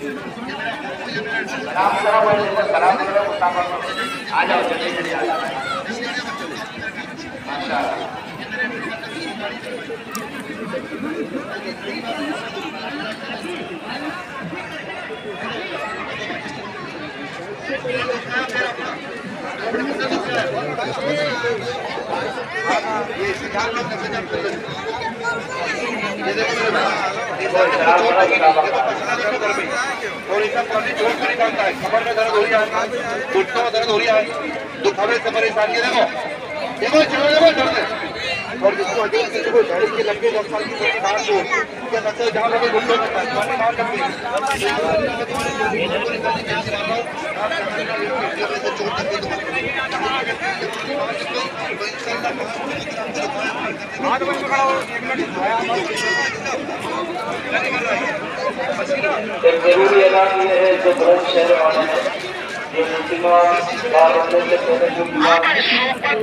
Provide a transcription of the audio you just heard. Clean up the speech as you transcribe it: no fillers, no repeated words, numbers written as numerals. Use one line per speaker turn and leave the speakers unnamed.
सलाम करो आ जाओ जल्दी जल्दी आ जाओ माशाल्लाह कमर में दर्द हो रही है, घुटनों में दर्द हो रही है, दुखावे से परेशानी है। देखो चलो डरते और जिसको शरीर के लंबे 10 साल की बात हो क्या नसल जहाँ लगे घुटनों में मार सकते हैं। एक जरूरी ऐलान ये है जो बहुत शहर वाले हैं ये मुस्लिम